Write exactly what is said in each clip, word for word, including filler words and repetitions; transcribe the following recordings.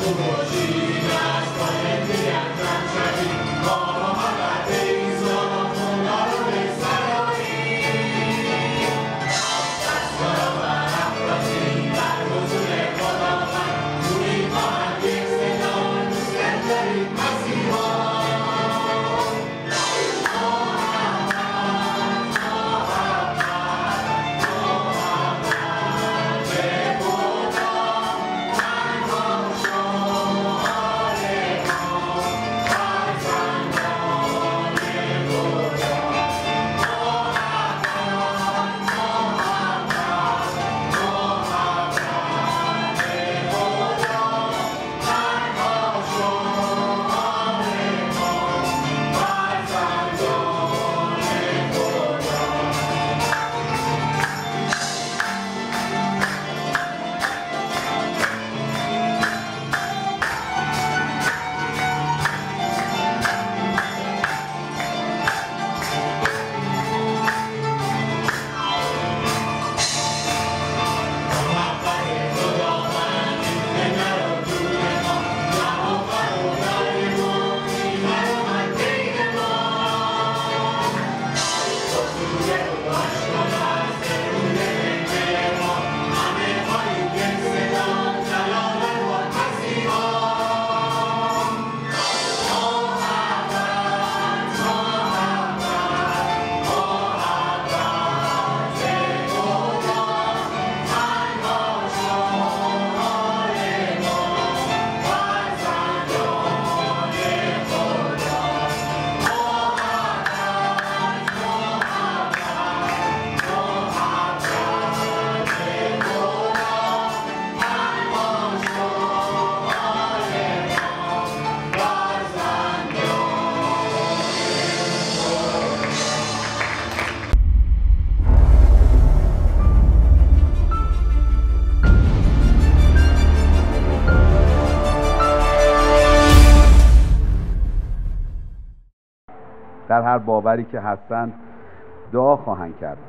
در هر باوری که هستند دعا خواهند کرد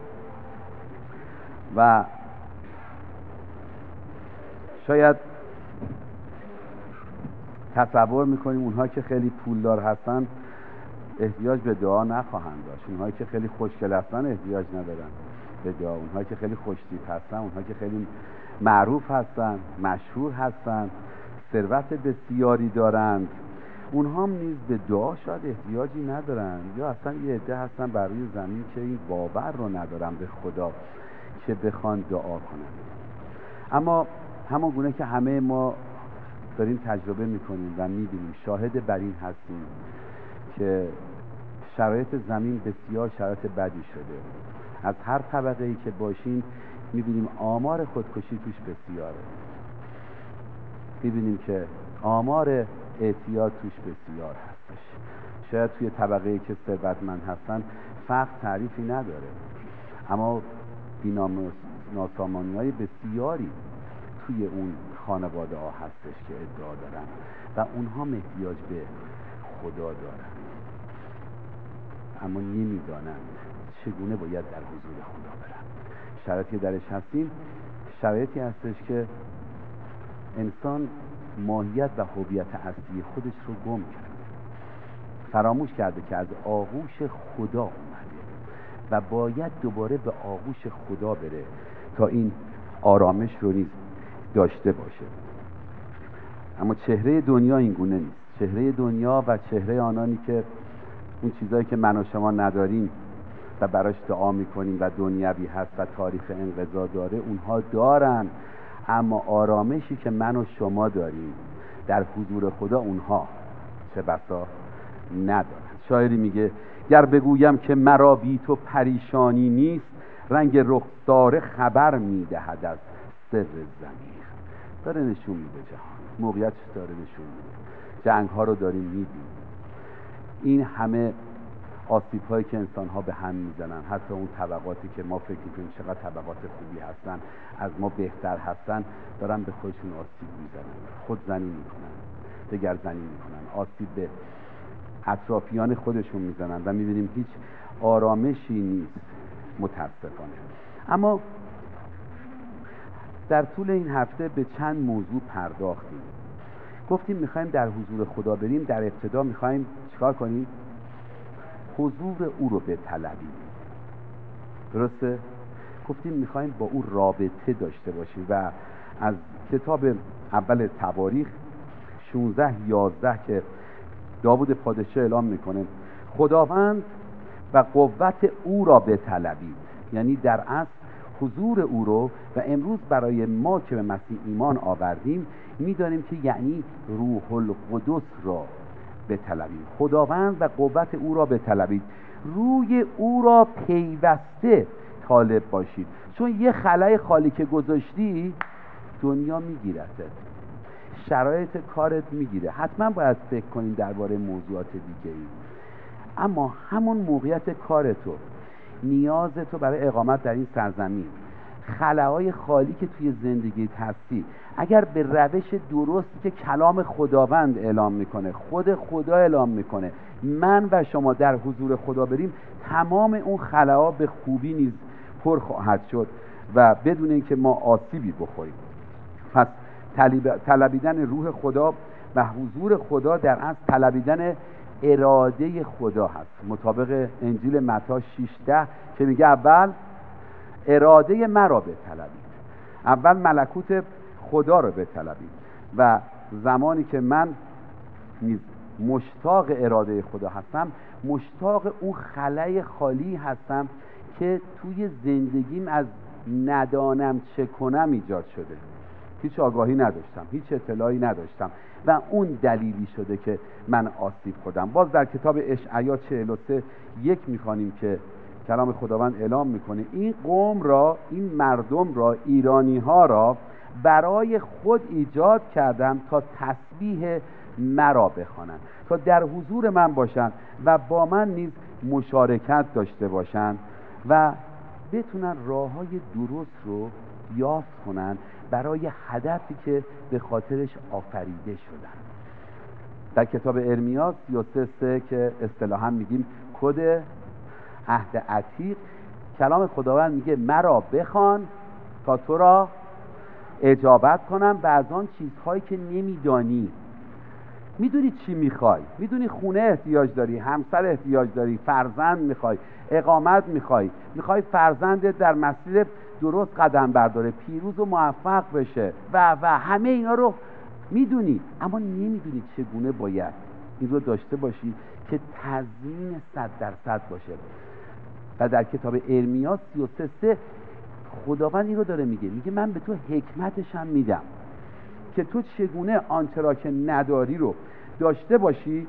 و شاید تصور میکنیم اونها که خیلی پولدار هستن احتیاج به دعا نخواهند داشت، اونهایی که خیلی خوشگل هستن احتیاج ندارن به دعا، اونهایی که خیلی خوشتیپ هستن، اونهایی که خیلی معروف هستن، مشهور هستن، ثروت بسیاری دارند، اونها هم نیز به دعا شاید احتیاجی ندارن، یا اصلا یه عده هستن بر روی زمین که این باور رو ندارن به خدا که بخوان دعا کنن. اما همون گونه که همه ما داریم تجربه میکنیم و میبینیم، شاهد بر این هستیم که شرایط زمین بسیار شرایط بدی شده. از هر طبقه ای که باشیم میبینیم آمار خودکشی توش بسیاره، میبینیم که آمار اعتیاد توش بسیار هستش. شاید توی طبقه ای که ثروتمند هستن فقر تعریفی نداره، اما ناسامانی‌های بسیاری توی اون خانواده ها هستش که ادعا دارن و اونها احتیاج به خدا دارن، اما نمیدانند چگونه باید در حضور خدا برن. شرایطی درش هستیم شرایطی هستش که انسان ماهیت و هویت اصلی خودش رو گم کرده، فراموش کرده که از آغوش خدا اومده و باید دوباره به آغوش خدا بره تا این آرامش رو نیز داشته باشه. اما چهره دنیا این گونه نیست. چهره دنیا و چهره آنانی که اون چیزایی که من و شما نداریم و براش دعا میکنیم و دنیوی هست و تاریخ انقضا داره، اونها دارن، اما آرامشی که من و شما داریم در حضور خدا اونها چه بسا ندارن. شاعری میگه گر بگویم که مرا بی تو پریشانی نیست، رنگ رخساره خبر میدهد از سر ضمیر. داره نشون میده جهان موقعیتش، داره نشون میده جنگ ها رو داریم میبینیم، این همه آسیب هایی که انسان ها به هم میزنن، حتی اون طبقاتی که ما فکر میکنیم چقدر طبقات خوبی هستن، از ما بهتر هستن، دارن به خودشون آسیب میزنن، خود زنی میکنن، دگر زنی میکنن، آسیب به اطرافیان خودشون میزنن و میبینیم هیچ آرامشی نیست متاسفانه. اما در طول این هفته به چند موضوع پرداختیم. گفتیم میخوایم در حضور خدا بریم، در ابتدا میخوایم چیکار کنیم؟ حضور او رو بطلبیم. درسته؟ گفتیم میخوایم با او رابطه داشته باشیم و از کتاب اول تواریخ شانزده یازده که داوود پادشاه اعلام میکنه خداوند و قوت او را بطلبید، یعنی در اصل حضور او رو، و امروز برای ما که به مسیح ایمان آوردیم میدانیم که یعنی روح القدس را بطلبید. خداوند و قوت او را بطلبید، روی او را پیوسته طالب باشید، چون یه خلای خالی که گذاشتی دنیا میگیرته، شرایط کارت میگیره. حتما باید فکر کنیم درباره موضوعات دیگه ای، اما همون موقعیت کارتو، نیازتو برای اقامت در این سرزمین، خلاهای خالی که توی زندگیت هستی، اگر به روش درستی که کلام خداوند اعلام میکنه، خود خدا اعلام میکنه، من و شما در حضور خدا بریم، تمام اون خلاها به خوبی نیز پر خواهد شد و بدون اینکه ما آسیبی بخوریم. پس طلبیدن روح خدا و حضور خدا در اصل طلبیدن اراده خدا هست، مطابق انجیل متی شش ده که میگه اول اراده مرا بطلبید، اول ملکوت خدا رو بطلبید. و زمانی که من مشتاق اراده خدا هستم، مشتاق اون خلای خالی هستم که توی زندگیم از ندانم چه کنم ایجاد شده. هیچ آگاهی نداشتم، هیچ اطلاعی نداشتم و اون دلیلی شده که من آسیب خوردم. باز در کتاب اشعیا چهل و سه یک میخوانیم که کلام خداوند اعلام میکنه این قوم را، این مردم را، ایرانی ها را برای خود ایجاد کردم تا تسبیح مرا بخوانند، تا در حضور من باشند و با من نیز مشارکت داشته باشند و بتونن راه های درست رو یافت کنن برای هدفی که به خاطرش آفریده شدن. در کتاب ارمیا سی و سه سه که اصطلاحاً میگیم کد عهد عتیق، کلام خداوند میگه مرا بخوان تا تو را اجابت کنم و از آن چیزهایی که نمیدانی. میدونی چی میخوای؟ میدونی خونه احتیاج داری، همسر احتیاج داری، فرزند میخوای، اقامت میخوای، میخوای فرزندت در مسیر درست قدم برداره، پیروز و موفق بشه و و همه اینا رو میدونی، اما نمیدونی چگونه باید این رو داشته باشی که تضمین صد درصد باشه. و در کتاب ارمیا سی و سه سه خداوند این رو داره میگه، میگه من به تو حکمتش هم میدم که تو چگونه آنچه را که نداری رو داشته باشی،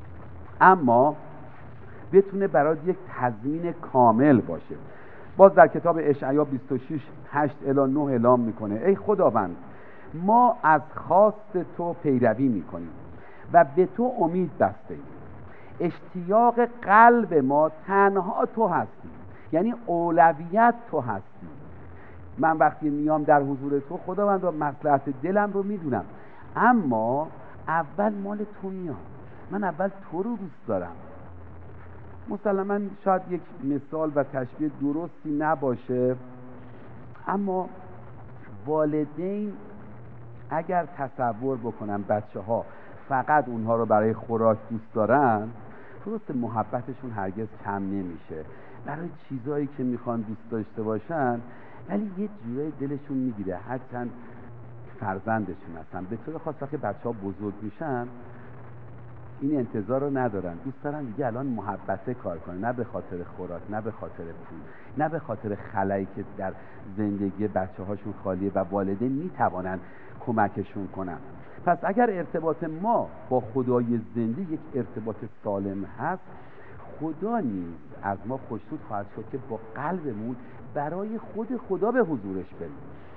اما بتونه برات یک تضمین کامل باشه. باز در کتاب اشعیا بیست و شش هشت الی نه اعلام میکنه ای خداوند ما از خواست تو پیروی میکنیم و به تو امید بستیم، اشتیاق قلب ما تنها تو هستی، یعنی اولویت تو هستی. من وقتی میام در حضور تو خداوند، مصلحت دلم رو میدونم، اما اول مال تو میام، من اول تو رو دوست دارم. مسلماً شاید یک مثال و تشبیه درستی نباشه، اما والدین اگر تصور بکنن بچه ها فقط اونها رو برای خوراک دوست دارن، درست محبتشون هرگز کم نمیشه برای چیزایی که میخوان دوست داشته باشن، ولی یه جورای دلشون میگیره هرچند فرزندشون هستن. به طور خاص وقتی بچه ها بزرگ میشن این انتظار رو ندارن، دوست دارن دیگه الان محبته کار کنه، نه به خاطر خوراک، نه به خاطر پول، نه به خاطر خلایی که در زندگی بچه هاشون خالیه و والدین میتوانن کمکشون کنن. پس اگر ارتباط ما با خدای زنده یک ارتباط سالم هست، خدا نیز از ما خوشنود خواهد شد که با قلبمون برای خود خدا به حضورش بریم.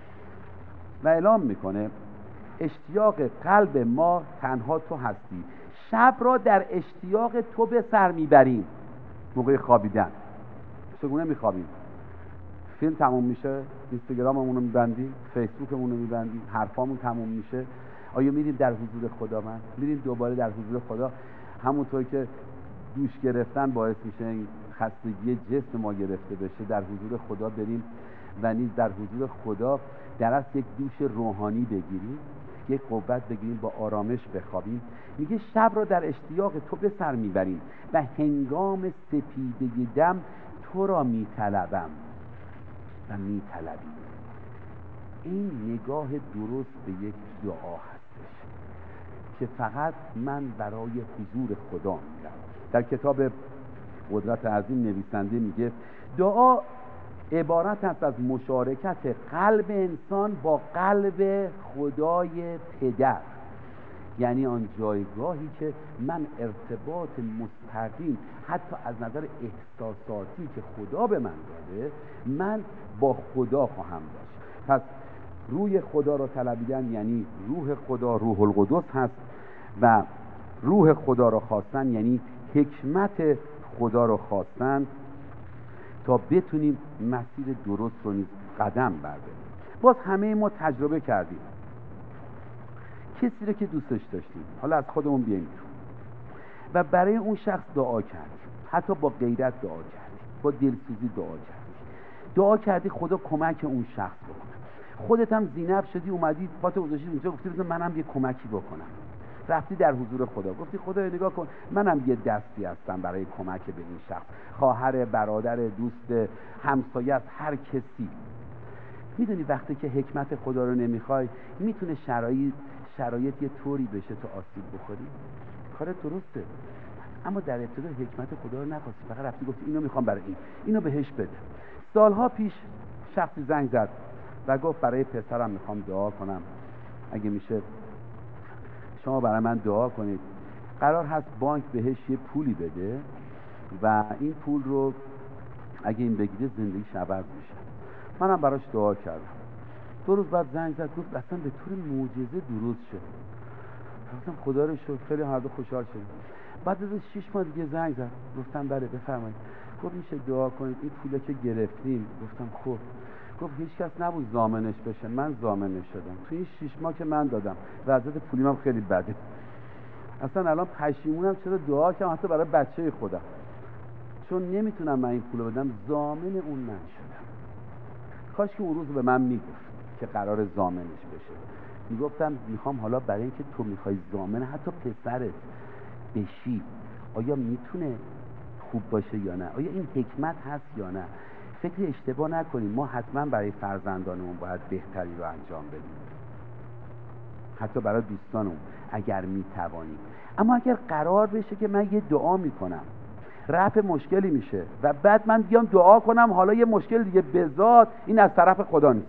و اعلام میکنه اشتیاق قلب ما تنها تو هستی، شب را در اشتیاق تو به سر میبریم. موقع خوابیدن چگونه میخوابیم؟ فیلم تموم میشه، اینستاگراممون رو میبندیم، فیسبوکمون رو میبندیم، حرفامون تموم میشه، آیا میریم در حضور خدا؟ من میریم دوباره در حضور خدا؟ همونطور که دوش گرفتن باعث میشه این خستگی جسم ما گرفته بشه، در حضور خدا بریم و نیز در حضور خدا در اصل یک دوش روحانی بگیریم. یک قوت بگیریم با آرامش بخوابیم. میگه شب را در اشتیاق تو به سر میبریم و هنگام سپیده دم تو را میطلبم و میطلبیم. این نگاه درست به یک دعا هستش که فقط من برای حضور خدا میرم. در کتاب قدرت عظیم نویسنده میگه دعا عبارت است از مشارکت قلب انسان با قلب خدای پدر، یعنی آن جایگاهی که من ارتباط مستقیم حتی از نظر احساساتی که خدا به من داده من با خدا خواهم داشت. پس روی خدا را طلبیدن یعنی روح خدا، روح القدس هست، و روح خدا را خواستن یعنی حکمت خدا را خواستن تا بتونیم مسیر درست رو نیز قدم برداریم. باز همه ما تجربه کردیم کسی رو که دوستش داشتیم، حالا از خودمون بیاییم و برای اون شخص دعا کردیم، حتی با غیرت دعا کردیم، با دلسوزی دعا کردیم، دعا کردی خدا کمک اون شخص بکنه. خودت هم زینب شدی اومدی پاتو گذاشتی اونجا گفتی بذار منم یه کمکی بکنم. رفتی در حضور خدا گفتی خدا نگاه کن منم یه دستی هستم برای کمک به این شخص، خواهر، برادر، دوست، همسایه است، هر کسی. میدونی وقتی که حکمت خدا رو نمیخوای میتونه شرایط شرایط یه طوری بشه تو آسیب بخوری. کارت درسته اما در ابتدا حکمت خدا رو نخواستی، فقط رفتی گفتی اینو میخوام برای این، اینو بهش بده. سالها پیش شخصی زنگ زد و گفت برای پسرم میخوام دعا کنم، اگه میشه شما برای من دعا کنید. قرار هست بانک بهش یه پولی بده و این پول رو اگه این بگیره زندگیش عوض میشه. منم براش دعا کردم. دو روز بعد زنگ زد گفت اصلا به طور معجزه درست شد. گفتم خدا رو شکر، خیلی هر دو خوشحال شدیم. بعد از شش ماه دیگه زنگ زد گفتم بله بفرمایید. گفت میشه دعا کنید این پوله که گرفتیم. گفتم خب. گفت هیچ کس نبود ضامنش بشه، من ضامنش شدم. تو این شش ماه که من دادم وضعیت پولیم هم خیلی بده. اصلا الان پشیمونم چرا دعا کردم حتی برای بچه خودم، چون نمیتونم من این پولو بدم، ضامن اون من شدم. کاش که اون روز به من میگفت که قرار ضامنش بشه. میگفتم میخوام حالا برای اینکه تو میخوای ضامن حتی پسرت بشی، آیا میتونه خوب باشه یا نه؟ آیا این حکمت هست یا نه؟ فکر اشتباه نکنیم، ما حتما برای فرزندانمون باید بهتری رو انجام بدیم، حتی برای دوستانمون اگر میتوانیم. اما اگر قرار بشه که من یه دعا میکنم رفع مشکلی میشه و بعد من بیام دعا کنم حالا یه مشکل دیگه به ذات، این از طرف خدا نیست.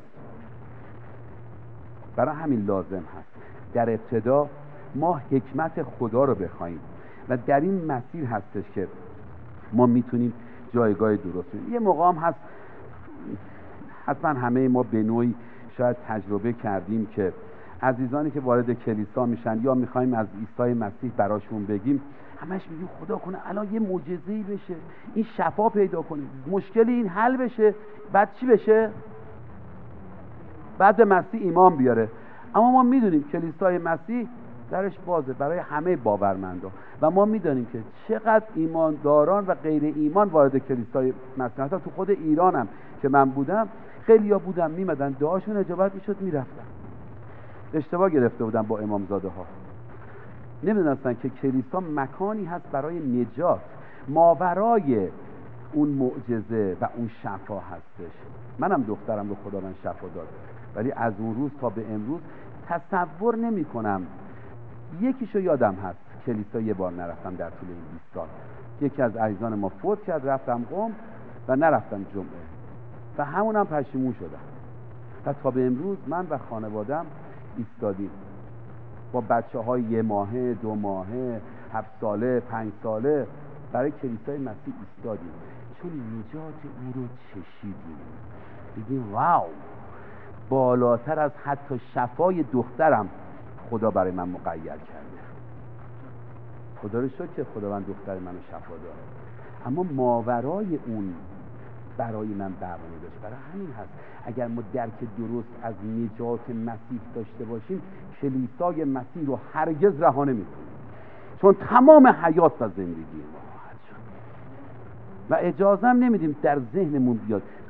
برای همین لازم هست در ابتدا ما حکمت خدا رو بخوایم و در این مسیر هستش که ما میتونیم جایگاه درست بگیریم. یه موقع هم هست حتما همه ما به نوعی شاید تجربه کردیم که عزیزانی که وارد کلیسا میشن یا میخوایم از عیسی مسیح براشون بگیم، همش میگیم خدا کنه الان یه معجزه‌ای بشه، این شفا پیدا کنه، مشکل این حل بشه، بعد چی بشه؟ بعد به مسیح ایمان بیاره. اما ما میدونیم کلیسای مسیح درش بازه برای همه باورمندان و ما میدونیم که چقدر ایمانداران و غیر ایمان وارد کلیسای مسیح، حتی تو خود ایرانم که من بودم خیلیا بودن میمدن دعاشون اجابت میشد میرفتن. اشتباه گرفته بودن با امامزاده ها، نمیدونستن که کلیسا مکانی هست برای نجات، ماورای اون معجزه و اون شفا هستش. منم دخترم رو خدا من شفا داد، ولی از اون روز تا به امروز تصور نمی کنم. یکیشو یادم هست کلیسا یه بار نرفتم در طول این بیست سال. یکی از عزیزان ما فوت کرد، رفتم قم و نرفتم جمعه و همونم پشیمون شدم و تا به امروز من و خانوادم ایستادیم با بچه های یه ماهه، دو ماهه، هفت ساله، پنج ساله برای کلیسای مسیح ایستادیم، چون نجات او رو چشیدیم. بگیم واو، بالاتر از حتی شفای دخترم خدا برای من مقید کرده. خدا رو شکر که خدا من دختر منو شفا داره، اما ماورای اون برای من برنامه داشت. برای همین هست اگر ما درک درست از نجات مسیح داشته باشیم کلیسای مسیح رو هرگز رها نمی‌کنیم، چون تمام حیات و زندگی ما خواهد شد و اجازه هم نمیدیم در ذهنمون بیاد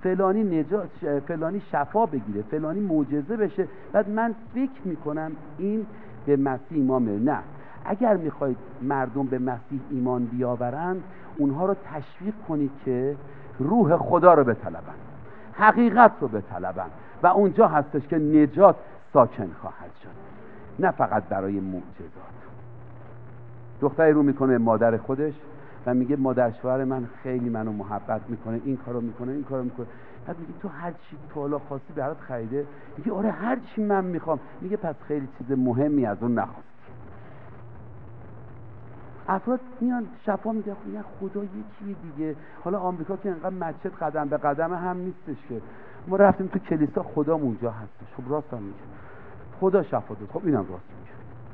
فلانی نجات، فلانی شفا بگیره، فلانی معجزه بشه، بعد من فکر میکنم این به مسیح ایمان میاره. نه، اگر میخواید مردم به مسیح ایمان بیاورن، اونها رو تشویق کنید که روح خدا رو بطلبن، حقیقت رو بطلبن و اونجا هستش که نجات ساکن خواهد شد، نه فقط برای معجزات. دختری رو میکنه مادر خودش و میگه مادر شوهر من خیلی منو محبت میکنه، این کارو میکنه، این کارو میکنه. بعد میگه تو هر چی تو حالا خواستی برات خریده؟ میگه آره هر چی من میخوام. میگه پس خیلی چیز مهمی از اون نخواستی. افراد میان شفا میگه نه خدا یکیه دیگه. حالا آمریکا که انقدر مسجد قدم به قدم هم نیستش که ما رفتیم تو کلیسا، خدا اونجا هستش. خب راست هم میگه، خدا شفا داد. خب اینم راست میگه،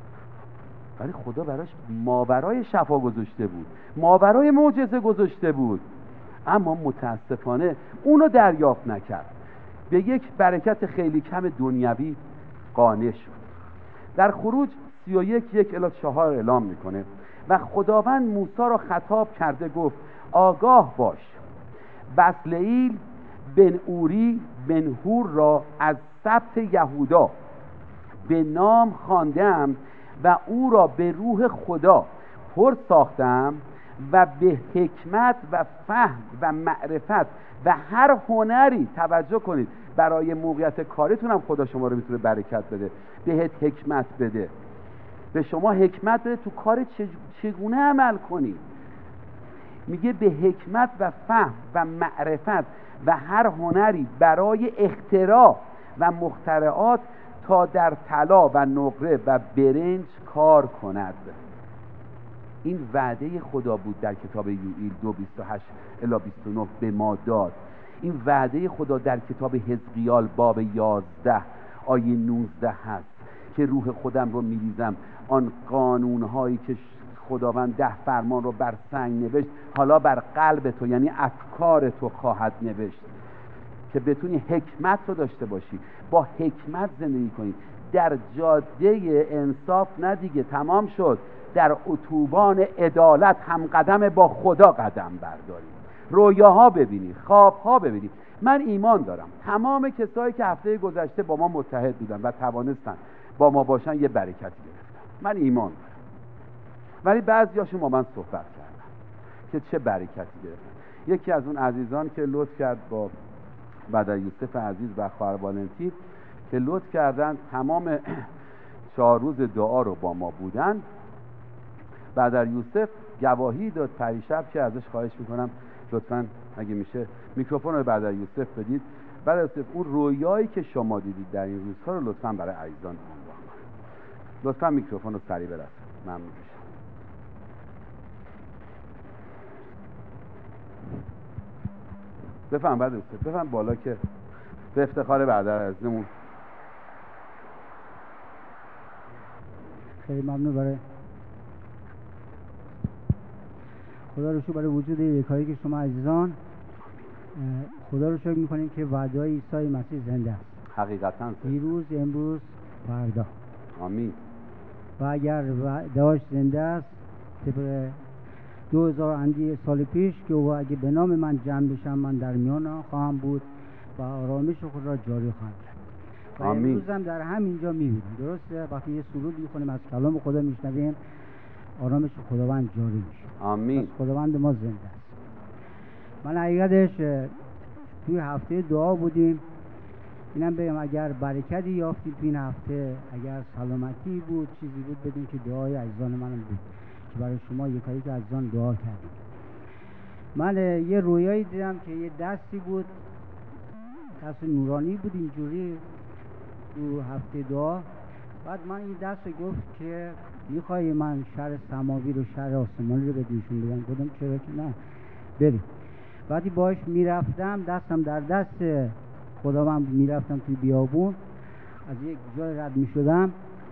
ولی خدا براش ماورای شفا گذاشته بود، ماورای معجزه گذاشته بود، اما متاسفانه اونو دریافت نکرد، به یک برکت خیلی کم دنیوی قانع شد. در خروج سی و یک یک الی چهار اعلام میکنه و خداوند موسی را خطاب کرده گفت آگاه باش، بسلئیل بن اوری بن هور را از سبط یهودا به نام خواندم و او را به روح خدا پر ساختم و به حکمت و فهم و معرفت و هر هنری، توجه کنید، برای موقعیت کاریتون هم خدا شما رو میتونه برکت بده، بهت حکمت بده، به شما حکمت بده تو کار چگونه عمل کنید. میگه به حکمت و فهم و معرفت و هر هنری برای اختراع و مخترعات تا در طلا و نقره و برنج کار کند. این وعده خدا بود در کتاب یوئیل دو بیست و هشت الی بیست و نه به ما داد. این وعده خدا در کتاب حزقیال باب یازده آیه نوزده هست که روح خودم رو میریزم، آن قانونهایی که خداوند ده فرمان رو بر سنگ نوشت حالا بر قلب تو، یعنی افکار تو خواهد نوشت، که بتونی حکمت رو داشته باشی، با حکمت زندگی کنی، در جاده انصاف نه دیگه، تمام شد، در اتوبان عدالت هم قدم با خدا قدم برداری، رویاها ببینی، خوابها ببینی. من ایمان دارم تمام کسایی که هفته گذشته با ما متحد بودن و توانستن با ما باشن یه برکتی گرفتن، من ایمان دارم. ولی بعضیاشون با من صحبت کردن که چه برکتی گرفتن. یکی از اون عزیزان که لطف کرد با بدر یوسف عزیز و خواهر والنتین که لطف کردن تمام چهار روز دعا رو با ما بودن، بدر یوسف گواهی داد پریشب که ازش خواهش میکنم لطفاً اگه میشه میکروفون رو بدر یوسف بدید. بدر یوسف اون رویایی که شما دیدید در این روزها رو لطفاً برای عزیزان عنوان کنید. لطفاً میکروفون رو سریع برسونید. ممنون میشم. بفهم بدر یوسف، بفهم بالا که به افتخار برادر عزیزمون. خیلی ممنون. برای خدا رو شکر برای وجود یکایی که شما عزیزان، خدا رو شکر میکنیم که وعده عیسی مسیح زنده است، حقیقتاً دیروز، امروز، فردا. آمین. و اگر وعده‌اش زنده است طبق دو هزار اندی سال پیش که او اگه به نام من جمع بشم من در میان خواهم بود و آرامش خود را جاری خواهم کرد. و امروز هم در همینجا میبینیم، درسته؟ وقتی یه سرود میخونیم از کلام خدا میشنویم آرامش خداوند جاری میشه. آمین. پس خداوند ما زنده است. من حقیقتش توی هفته دعا بودیم، اینم بگم اگر برکتی یافتید تو این هفته، اگر سلامتی بود، چیزی بود، بدون که دعای عزیزان منم بود که برای شما یکایی که عزیزان دعا کردیم. من یه رویایی دیدم که یه دستی بود، دست نورانی بود اینجوری تو هفته دعا. بعد من این دست گفت که میخوای من شهر سماوی رو، شهر آسمانی رو بدیشون بگم؟ گفتم چرا که نه، بریم. وقتی باش میرفتم دستم در دست خداوند میرفتم توی بیابون، از یک جای رد میشدم،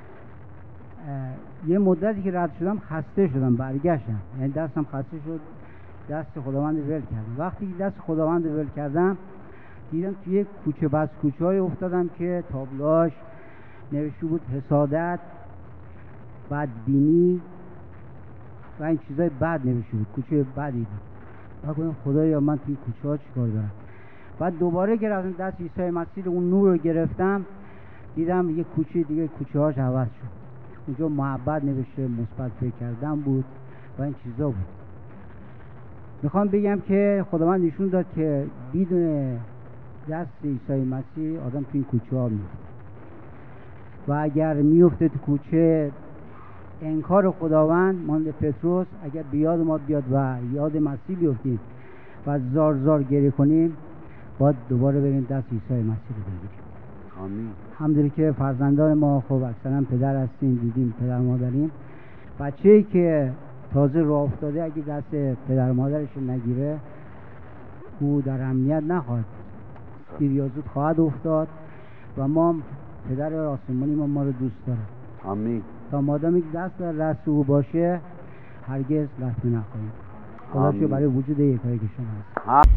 یه مدتی که رد شدم خسته شدم، برگشتم، یعنی دستم خسته شد، دست خداوند ول کردم. وقتی که دست خداوند ول کردم دیدم توی یک کوچه بس کوچه های افتادم که تابلوهاش نوشته بود حسادت، بدبینی و این چیزای بد نوشته بود، کوچه بدی بود. و گفتم خدایا من توی کوچه ها چیکار دارم؟ بعد دوباره که رفتم دست عیسی مسیح اون نور رو گرفتم، دیدم یه کوچه دیگه کوچه هاش عوض شد. اونجا محبت نوشته، مثبت فکر کردن بود و این چیزا بود. میخوام بگم که خداوند نشون داد که بدون دست عیسی مسیح آدم تو این کوچه ها میفته و اگر میفته تو کوچه انکار خداوند، مانند پتروس، اگر بیاد ما بیاد و یاد مسیح بیفتیم و زار زار گریه کنیم، باید دوباره بریم دست عیسی مسیح رو بگیریم. آمین. همونطوری که فرزندان ما خب اکثرا پدر هستیم، دیدیم پدر مادریم، بچه‌ای که تازه راه افتاده اگه دست پدر مادرش نگیره او در امنیت نخواهد، دیر یا زود خواهد افتاد و ما پدر آسمانی ما ما رو دوست داره. آمین. تا مادامی که دست در دست او باشه هرگز لطمه نخواهیم. خدا شکر برای وجود یکایی که شما هست.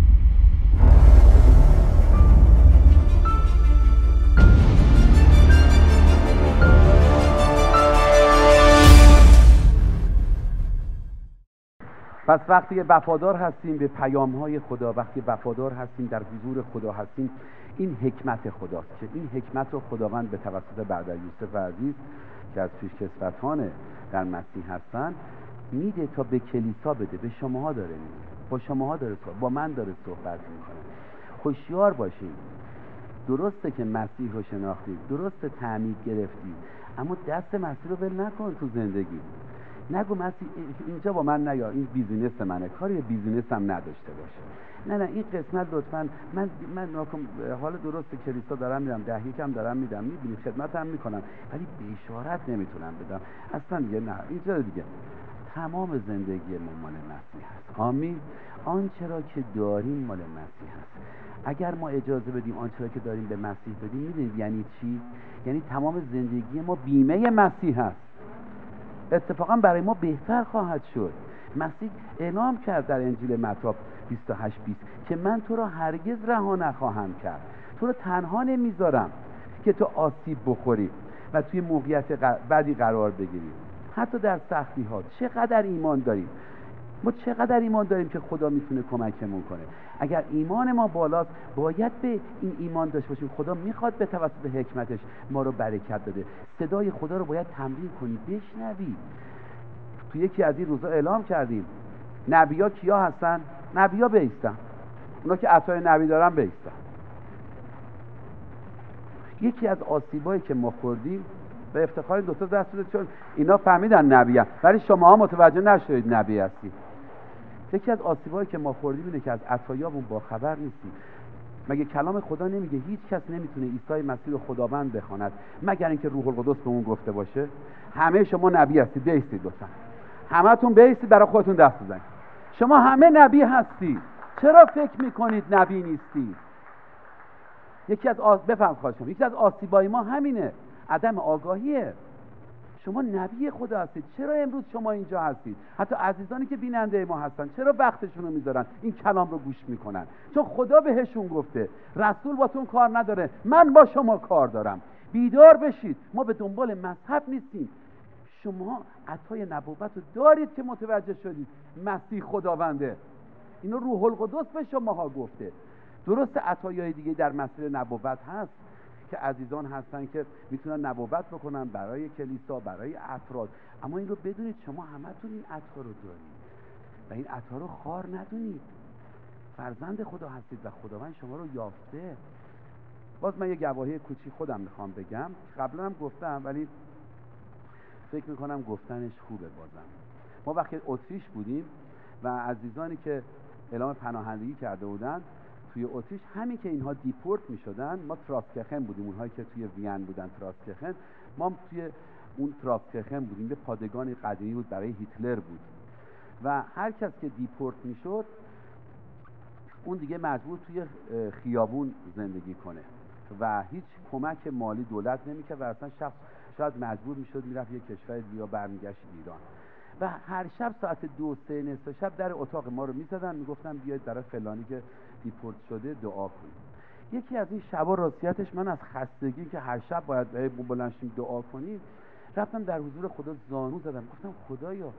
پس وقتی وفادار هستیم به پیام‌های خدا، وقتی وفادار هستیم در حضور خدا هستیم، این حکمت خداست که این حکمت رو خداوند به توسط برادر یوسف عزیز که از پیشکسوتان در مسیح هستن میده تا به کلیسا بده. به شماها داره میده، با شماها داره صحبت، با من داره صحبت میکنه. هوشیار باشید. درسته که مسیح رو شناختید، درسته تعمید گرفتید، اما دست مسیح رو ول نکن تو زندگی. نگو مسیح اینجا با من نیا، این بیزینس منه، کاری بیزینس هم نداشته باشه. نه نه این قسمت لطفاً من من ناکن، حالا درسته کلیسا دارم میرم، ده یکم دارم میدم، میبینید خدمت هم میکنم، ولی به اشارت نمیتونم بدم اصلا دیگه. نه اینجا دیگه تمام زندگی ما مال مسیح هست. آمین. آنچه را که داریم مال مسیح هست. اگر ما اجازه بدیم آنچه را که داریم به مسیح بدیم، میدونید یعنی چی؟ یعنی تمام زندگی ما بیمه مسیح هست. اتفاقا برای ما بهتر خواهد شد. مسیح اعلام کرد در انجیل متی بیست و هشت بیست که من تو را هرگز رها نخواهم کرد، تو را تنها نمیذارم که تو آسیب بخوری و توی موقعیت بدی قرار بگیری، حتی در سختی ها. چقدر ایمان داریم ما، چقدر ایمان داریم که خدا میتونه کمکمون کنه. اگر ایمان ما بالاست باید به این ایمان داشته باشیم خدا میخواد به توسط حکمتش ما رو برکت بده. صدای خدا رو باید تمرین کنی، بشنوی. تو یکی از این روزا اعلام کردیم نبی‌ها کیا هستن؟ نبی‌ها بایستن، اونا که عطای نبی دارن بایستن. یکی از آسیبایی که ما خوردیم به افتخار دو تا دست بده، چون اینا فهمیدن نبیه ولی شماها متوجه نشدید نبی هستی. یکی از آسیبایی که ما خوردیم اینه که از عطایامون با خبر نیستیم. مگه کلام خدا نمیگه هیچ کس نمیتونه عیسی مسیح رو خداوند بخواند مگر اینکه روح القدس به اون گفته باشه؟ همه شما نبی هستید، بایستید لطفا. همتون بایستید برای خودتون دست بزنید. شما همه نبی هستید، چرا فکر میکنید نبی نیستید؟ یکی از آس... بفرمایید خواهش می‌کنم، یکی از آسیبای ما همینه، عدم آگاهیه. شما نبی خدا هستید، چرا امروز شما اینجا هستید؟ حتی عزیزانی که بیننده ما هستن چرا وقتشون رو میذارن این کلام رو گوش میکنن؟ چون خدا بهشون گفته رسول باتون کار نداره، من با شما کار دارم. بیدار بشید، ما به دنبال مذهب نیستیم. شما عطای نبوت رو دارید که متوجه شدید مسیح خداونده. اینو روح القدس به شماها گفته. درست عطایای دیگه در مسیر نبوت هست که عزیزان هستن که میتونن نبوت بکنن برای کلیسا، برای افراد، اما این رو بدونید شما همتون این عطا رو دارید و این عطا رو خوار ندونید. فرزند خدا هستید و خداوند شما رو یافته. باز من یه گواهی کوچیک خودم میخوام بگم، قبلا هم گفتم ولی فکر میکنم گفتنش خوبه. بازم ما وقتی اتریش بودیم و عزیزانی که اعلام پناهندگی کرده بودن توی اتریش، همین که اینها دیپورت می شدن، ما تراسکرخن بودیم، اونهایی که توی وین بودن تراسکرخن، ما توی اون تراسکرخن بودیم، به پادگان قدیمی بود برای هیتلر بود و هر کس که دیپورت می شد اون دیگه مجبور توی خیابون زندگی کنه و هیچ کمک مالی دولت نمی کرد و اصلا شخص شاید مجبور می شد میرفت یه کشور دیگه برمیگشت ایران و هر شب ساعت دو سه نصف شب در اتاق ما رو میزدن، میگفتن بیاید برای فلانی که دیپورت شده دعا کنید. یکی از این شبا راستیتش من از خستگی که هر شب باید بلند شیم دعا کنیم، رفتم در حضور خدا زانو زدم، گفتم خدایا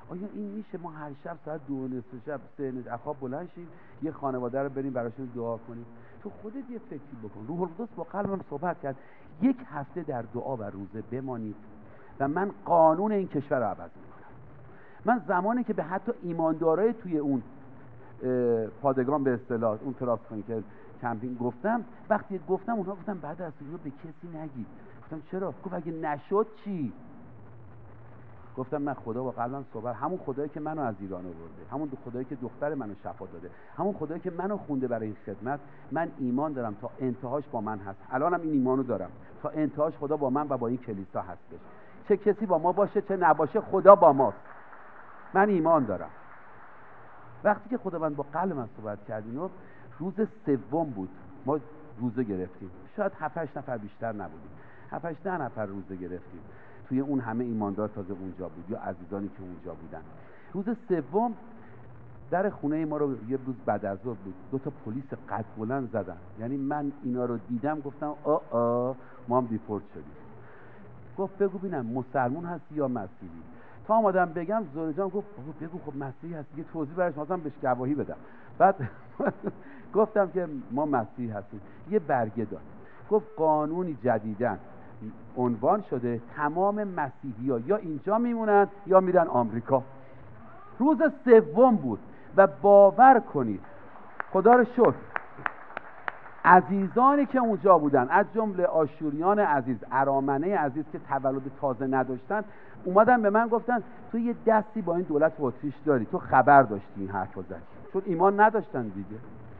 آیا این میشه ما هر شب ساعت دو نصف شب سه نصف خواب بلند شیم یه خانواده رو بریم براشون دعا کنیم؟ تو خودت یه فکری بکن. روح القدس با قلبم صحبت کرد یک هفته در دعا و روزه بمانید و من قانون این کشور رو عوض میکنم. من زمانی که به حتی ایماندارای توی اون پادگان به اصطلاح اون تراس که کمپینگ گفتم، وقتی گفتم اونها گفتم بعد از اینو به کسی نگید. گفتم چرا؟ گفت اگه نشد چی؟ گفتم من خدا با قلبم صحبت، همون خدایی که منو از ایران آورده، همون خدایی که دختر منو شفا داده، همون خدایی که منو خونده برای این خدمت، من ایمان دارم تا انتهاش با من هست. الانم این ایمانو دارم تا انتهاش خدا با من و با این کلیسا هستش. چه کسی با ما باشه چه نباشه خدا با ماست. من ایمان دارم. وقتی که خداوند با قلبم صحبت کرد اینو، روز سوم بود ما روزه گرفتیم. شاید هفت هشت نفر بیشتر نبودیم، هفت هشت نفر روزه گرفتیم. توی اون همه ایماندار تازه اونجا بود یا عزیزانی که اونجا بودن. روز سوم در خونه ما رو یه روز بعد از ظهر بود، دو تا پلیس قد بلند زدن. یعنی من اینا رو دیدم گفتم آ آ ما هم دیپورت شدیم. گفت بگو ببینم مسلمون هستی یا مسیحی؟ تا آمدم بگم زوره جان گفت بگو خب مسیحی هستی، یه توضیح براش مثلا بهش گواهی بدم. بعد گفتم که ما مسیحی هستیم. یه برگه داد گفت قانونی جدیدن عنوان شده تمام مسیحی ها یا اینجا میمونن یا میرن آمریکا. روز سوم بود و باور کنید خدا رو شکر عزیزانی که اونجا بودن از جمله آشوریان عزیز، ارامنه عزیز که تولد تازه نداشتن، اومدن به من گفتن تو یه دستی با این دولت اتریش داری، تو خبر داشتی این حرفو زدی، چون ایمان نداشتن دیگه.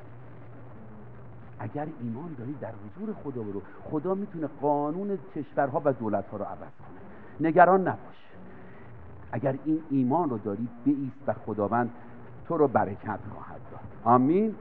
اگر ایمان داری در حضور خدا برو، خدا میتونه قانون کشورها و دولتها رو عوض کنه. نگران نباش. اگر این ایمان رو داری بایست و خداوند تو رو برکت خواهد داد. آمین.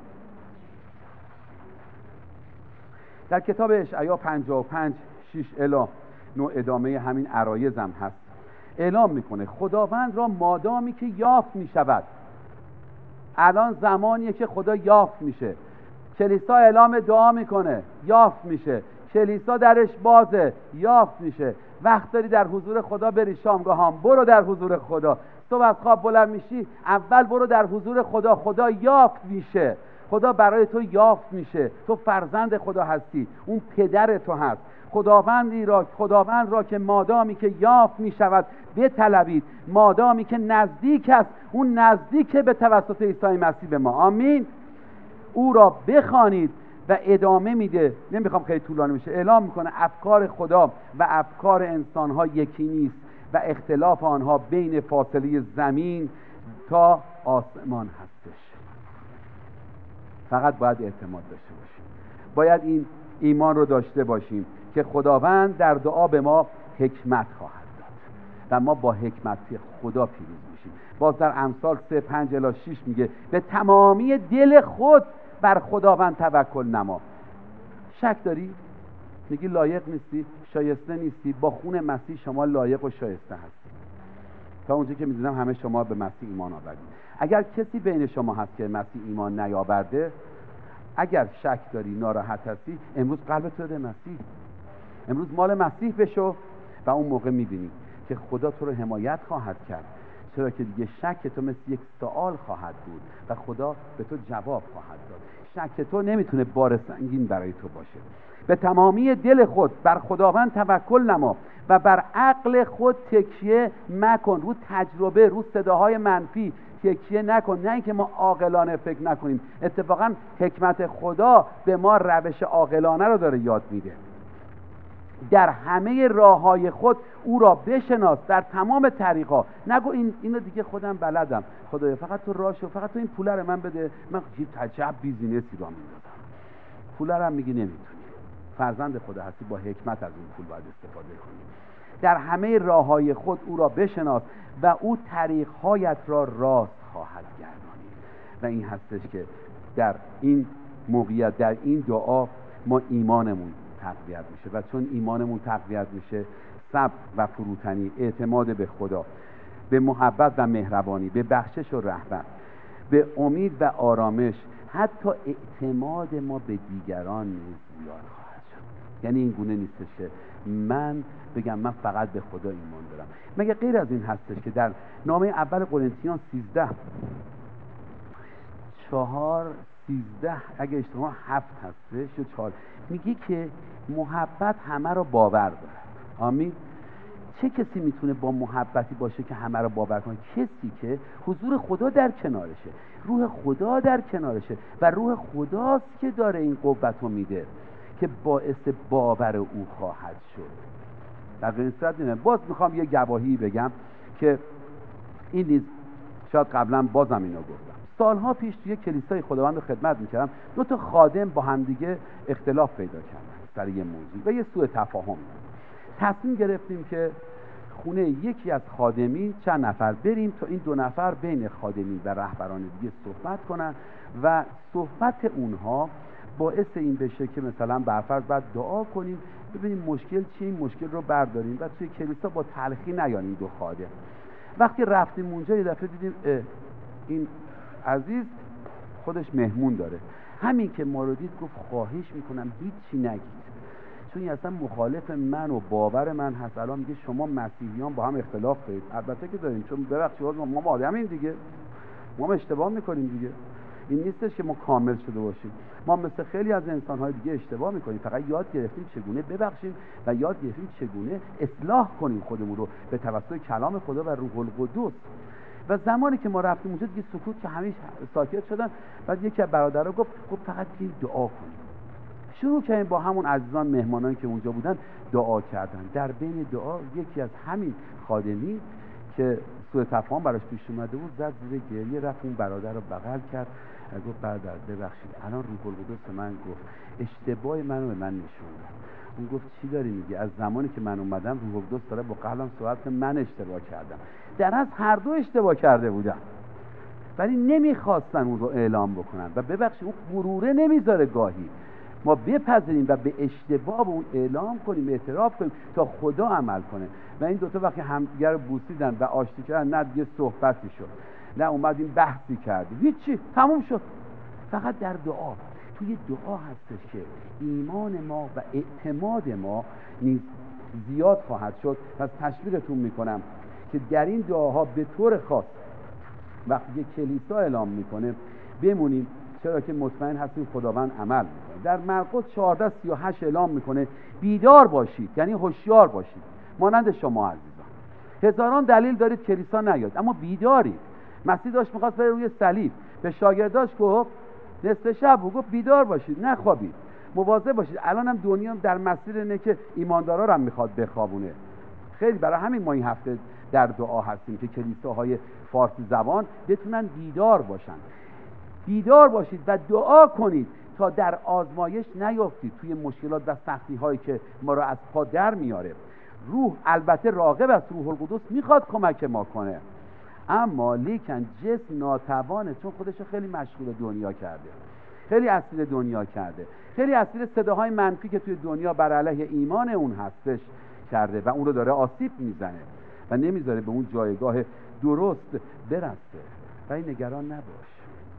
در کتاب اشعیا پنجاه و پنج شش الی نه ادامه همین عرایزم هست. اعلام میکنه خداوند را مادامی که یافت میشود. الان زمانیه که خدا یافت میشه. کلیسا اعلام دعا میکنه یافت میشه. کلیسا درش بازه یافت میشه. وقت داری در حضور خدا بری شامگاهان، برو در حضور خدا. صبح از خواب بلند میشی اول برو در حضور خدا. خدا یافت میشه. خدا برای تو یافت میشه. تو فرزند خدا هستی، اون پدر تو هست. خداوندی را خداوند را که مادامی که یافت میشود بطلبید، مادامی که نزدیک است، اون نزدیک به توسط عیسی مسیح به ما. آمین. او را بخوانید و ادامه میده. نمیخوام خیلی طولانی بشه. اعلام میکنه افکار خدا و افکار انسانها یکی نیست و اختلاف آنها بین فاصله زمین تا آسمان هستش. فقط باید اعتماد داشته باشیم، باید این ایمان رو داشته باشیم که خداوند در دعا به ما حکمت خواهد داد و ما با حکمت خدا پیروز میشیم. باز در امثال سه پنج الی شش میگه به تمامی دل خود بر خداوند توکل نما. شک داری؟ میگی لایق نیستی، شایسته نیستی، با خون مسیح شما لایق و شایسته هستی. تا اونجا که میدونم همه شما به مسیح ایمان آوردید. اگر کسی بین شما هست که مسیح ایمان نیاورده، اگر شک داری، ناراحت هستی، امروز قلبت رو بده مسیح. امروز مال مسیح بشو و اون موقع میبینی که خدا تو رو حمایت خواهد کرد. چرا که دیگه شک تو مثل یک سوال خواهد بود و خدا به تو جواب خواهد داد. شک تو نمیتونه بار سنگین برای تو باشه. به تمامی دل خود بر خداوند توکل نما و بر عقل خود تکیه مکن. رو تجربه، رو صداهای منفی تکیه نکن. نه اینکه ما عاقلانه فکر نکنیم. اتفاقا حکمت خدا به ما روش عاقلانه رو داره یاد میده. در همه راههای خود او را بشناس، در تمام طریقا. نگو این اینو دیگه خودم بلدم، خدایا فقط تو راه شو، فقط تو این پول رو من بده، من یه عجب بیزینسی را میندازم. پول رو هم میگی نمیتونی. فرزند خدا هستی، با حکمت از این پول باید استفاده کنی. در همه راههای خود او را بشناس و او طریقهایت را راست خواهد گردانید. و این هستش که در این موقعیت، در این دعا ما ایمانمون تقویت میشه و چون ایمانمون تقویت میشه، صبر و فروتنی، اعتماد به خدا، به محبت و مهربانی، به بخشش و رحمت، به امید و آرامش، حتی اعتماد ما به دیگران نیز زیاد خواهد شد. یعنی این گونه نیستش که من بگم من فقط به خدا ایمان دارم. مگه غیر از این هستش که در نامه اول قرنتیان سیزده چهار سیزده اگه اشتباه هفت هستش یا چهار میگه که محبت همه رو باور داره. آمین. چه کسی میتونه با محبتی باشه که همه رو باور کنه؟ کسی که حضور خدا در کنارشه، روح خدا در کنارشه و روح خداست که داره این قوت رو میده که باعث باور او خواهد شد. در این صورت نیمه باز میخوام یه گواهی بگم که این نیز شاید قبلا بازم اینو گفتم. سالها پیش توی کلیسای خداوند رو خدمت میکردم، دو تا خادم با همدیگه اختلاف پیدا کردن سر یه موضوع و یه سوء تفاهم. تصمیم گرفتیم که خونه یکی از خادمین چند نفر بریم تا این دو نفر بین خادمین و رهبران دیگه صحبت کنن و صحبت اونها باعث این بشه که مثلا برفرض بعد دعا کنیم ببینیم مشکل چیه، این مشکل رو برداریم و توی کلیسا با تلخی نیانیم دو خادم. وقتی رفتیم اونجا یه دفعه دیدیم این عزیز خودش مهمون داره. همین که ما رو دید گفت خواهش میکنم هیچی نگید، چون اصلا مخالف من و باور من هست. الان میگه شما مسیحیان با هم اختلاف دارید. البته که داریم، چون ببخشید ما ما آدمیم دیگه، ما هم اشتباه میکنیم دیگه. این نیستش که ما کامل شده باشیم، ما مثل خیلی از انسان‌های دیگه اشتباه میکنیم. فقط یاد گرفتیم چگونه ببخشیم و یاد گرفتیم چگونه اصلاح کنیم خودمون رو به توسط کلام خدا و روح القدس. و زمانی که ما رفتیم اونجا دیگه سکوت که همه ساکت شدن. بعد یکی از برادرها گفت خب فقط بیاین دعا کنیم. شروع کردیم با همون عزیزان مهمانانی که اونجا بودن دعا کردن. در بین دعا یکی از همین خادمی که سوء تفاهم براش پیش اومده بود زد زیر گریه، رفت اون برادر رو بغل کرد و گفت برادر ببخشید الان روح القدس به من گفت اشتباه منو به من نشون داد. اون گفت چی داری میگی؟ از زمانی که من اومدم روح القدس داره با قلبم صحبت که من اشتباه کردم. در از هر دو اشتباه کرده بودن ولی نمیخواستن اون رو اعلام بکنن و ببخشید اون غروره نمیذاره گاهی ما بپذیریم و به اشتباه اون اعلام کنیم، اعتراف کنیم تا خدا عمل کنه. و این دوتا وقتی همدیگر رو بوسیدن و آشتی کردن نه دیگه صحبتی شد نه اومدیم بحثی کردیم، هیچی، تموم شد. فقط در دعا، توی دعا هستش که ایمان ما و اعتماد ما نیز زیاد خواهد شد. پس تشویقتون میکنم که در این دعاها به طور خاص وقتی که کلیسا اعلام میکنه بمونیم، چرا که مطمئن هستیم خداوند عمل میکنه. در مرقس چهارده سی و هشت اعلام میکنه بیدار باشید، یعنی هوشیار باشید مانند شما عزیزان. هزاران دلیل دارید کلیسا نیاد اما بیدارید. مسیح داشت میخواست بره روی صلیب، به شاگرداش گفت نصف شب و گفت بیدار باشید نخوابید، مواظب باشید. الان هم دنیا در مسیر اینه که ایماندارا رو هم میخواد بخوابونه. خیلی برای همین ما این هفته در دعا هستیم که کلیساهای فارسی زبان بتونن بیدار باشن. بیدار باشید و دعا کنید تا در آزمایش نیافتید، توی مشکلات و سختی هایی که ما رو از پا در میاره. روح البته راغب است، روح القدس میخواد کمک ما کنه، اما لیکن جسم ناتوانه، چون خودش خیلی مشغول دنیا کرده، خیلی اسیر دنیا کرده، خیلی اسیر صداهای منفی که توی دنیا بر علیه ایمان اون هستش کرده و اون رو داره آسیب میزنه و نمیذاره به اون جایگاه درست برسه. و این نگران نباش.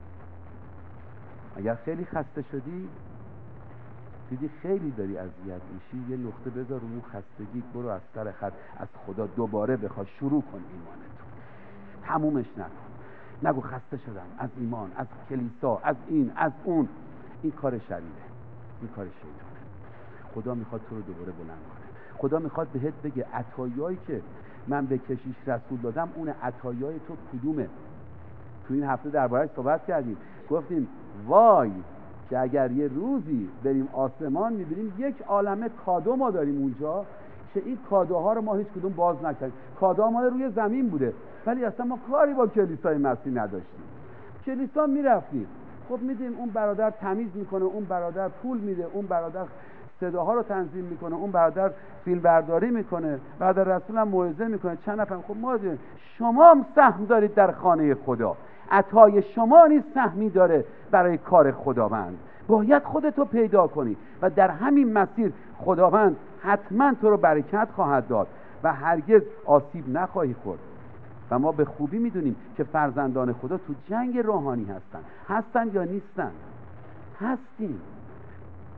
اگر خیلی خسته شدی، دیدی خیلی داری اذیت میشی، یه نقطه بذار رو اون خستگی، برو از سر خط از خدا دوباره بخواد شروع کن ایمانتو، تمومش نکن. نگو خسته شدم از ایمان، از کلیسا، از این از اون. این کار شریره، این کار شیطانه. خدا میخواد تو رو دوباره بلند کنه. خدا میخواد بهت بگه عطایایی که من به کشیش رسول دادم اون عطایای تو کدومه. تو این هفته درباره‌اش صحبت کردیم، گفتیم وای که اگر یه روزی بریم آسمان میبینیم یک عالمه کادو ما داریم اونجا که این کادوها رو ما هیچ کدوم باز نکردیم. کادوها ما روی زمین بوده ولی اصلا ما کاری با کلیسای مسیح نداشتیم. کلیسا میرفتیم، خب میدیم اون برادر تمیز میکنه، اون برادر پول میده، اون برادر صداها رو تنظیم میکنه، اون برادر فیلم برداری میکنه، برادر رسول هم موعظه میکنه، چند نفر. خب ما دیم. شما هم سهم دارید در خانه خدا، عطای شما نیز سهمی داره برای کار خداوند. باید خودتو پیدا کنی و در همین مسیر خداوند حتما تو رو برکت خواهد داد و هرگز آسیب نخواهی خورد. و ما به خوبی میدونیم که فرزندان خدا تو جنگ روحانی هستن. هستن یا نیستن؟ هستیم.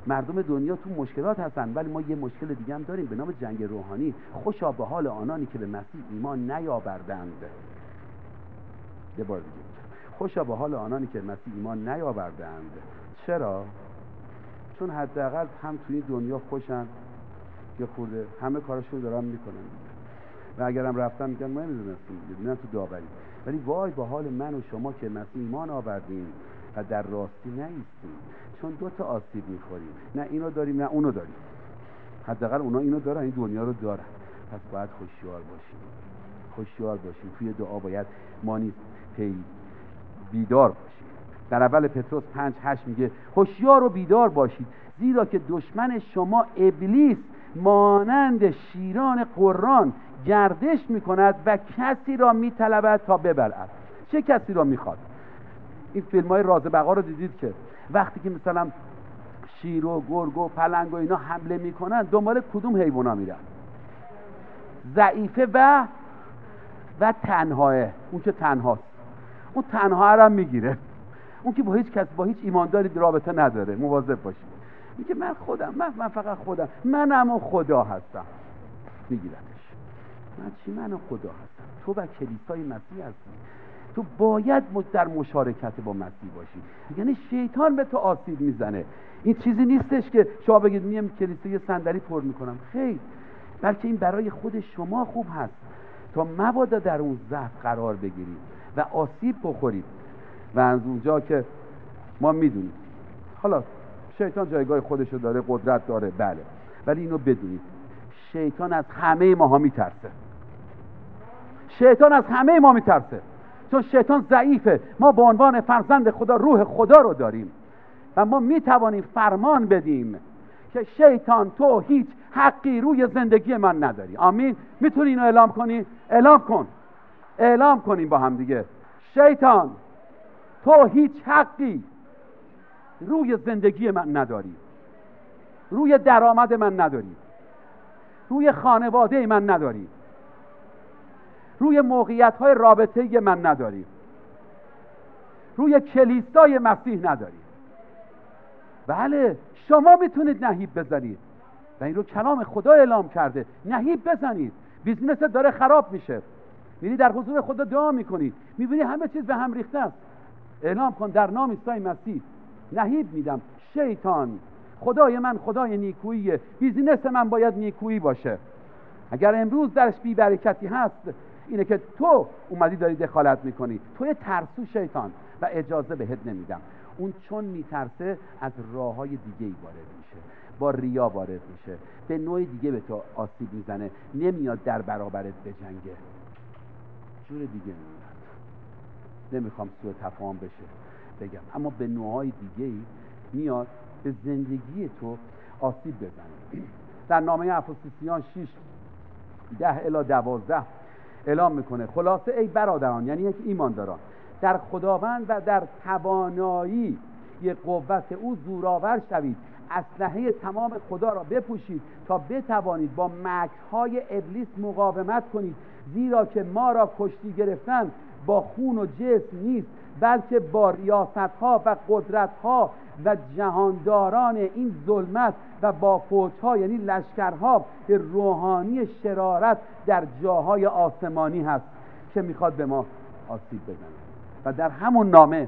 مردم دنیا تو مشکلات هستن، ولی ما یه مشکل دیگه هم داریم به نام جنگ روحانی. خوشا به حال آنانی که به مسیح ایمان نیاوردند. یه بار دیگه، خوشا به حال آنانی که به مسیح ایمان نیاوردند. چرا؟ چون حداقل هم توی دنیا خوشن، یه خورده همه کارشون دارن میکنن و اگرم رفتن میگن ما نمیدونستیم، میدونن تو داوری. ولی وای به حال من و شما که مسیح ایمان آوردیم و در راستی نیستیم، چون دو تا آسیب میخوریم، نه اینو داریم نه اونو داریم. حداقل اونا اینو دارن، این دنیا رو دارن. پس باید هوشیار باشیم، هوشیار باشیم. توی دعا باید ما نیز پی بیدار باشیم. در اول پتروس پنج هشت میگه هوشیار و بیدار باشید، زیرا که دشمن شما ابلیس مانند شیران قران گردش میکند و کسی را میطلبد تا ببلعد. چه کسی را میخواد؟ این فیلم های راز بقا رو دیدید که وقتی که مثلا شیر و گرگ و پلنگ و اینا حمله میکنن دنبال کدوم حیونا میرن؟ ضعیفه و و تنهاه. اون که تنهاست اون تنها رو هم میگیره. اون که با هیچ کس با هیچ ایمانداری رابطه نداره. مواظب باشید. میگه من خودم من, من فقط خودم منم و خدا هستم. میگیرتش. من چی؟ من و خدا هستم. تو و کلیسای مسیح هستی. تو باید در مشارکت با مسیح باشی. یعنی شیطان به تو آسیب میزنه. این چیزی نیستش که شما بگید میام کلیسا یه صندلی پر میکنم. خیر، بلکه این برای خود شما خوب هست تا مبادا در اون ضعف قرار بگیرید و آسیب بخورید. و از اونجا که ما میدونیم حالا شیطان جایگاه خودشو داره، قدرت داره، بله، ولی اینو بدونید شیطان از همه ماها میترسه. شیطان از همه ما میترسه چون شیطان ضعیفه. ما به عنوان فرزند خدا روح خدا رو داریم و ما میتوانیم فرمان بدیم که شیطان تو هیچ حقی روی زندگی من نداری. آمین. میتونی اینو اعلام کنی؟ اعلام کن. اعلام کنیم با هم دیگه. شیطان تو هیچ حقی روی زندگی من نداری، روی درآمد من نداری، روی خانواده من نداری، روی موقعیت‌های رابطه‌ای من نداری، روی کلیسای مسیح نداری. بله، شما میتونید نهیب بزنید و این رو کلام خدا اعلام کرده. نهیب بزنید. بیزنست داره خراب میشه، میری در حضور خدا دعا میکنی، میبینی همه چیز به هم ریخته است. اعلام کن در نام عیسی مسیح نهیب میدم. شیطان، خدای من خدای نیکوییه، بیزینس من باید نیکویی باشه. اگر امروز درش بی برکتی هست اینه که تو اومدی داری دخالت میکنی. توی ترسو شیطان و اجازه بهت نمیدم. اون چون میترسه از راه های دیگه ای وارد میشه، با ریا وارد میشه، به نوع دیگه به تو آسیب میزنه، نمیاد در برابرت بجنگه، جور دیگه میاد. نمیخوام سوء تفاهم بشه بگم، اما به نوعهای دیگه ای میاد به زندگی تو آسیب بزنه. در نامه افسوسیان شش ده الی دوازده اعلام میکنه خلاصه ای برادران، یعنی یک ایمانداران، در خداوند و در توانایی قوت او زورآور شوید، اسلحه تمام خدا را بپوشید تا بتوانید با مکرهای ابلیس مقاومت کنید، زیرا که ما را کشتی گرفتن با خون و جسم نیست، بلکه با ریاست‌ها و قدرت‌ها و جهانداران این ظلمت و با فوج‌ها، یعنی لشکرها روحانی شرارت در جاهای آسمانی هست که میخواد به ما آسیب بزنه. و در همون نامه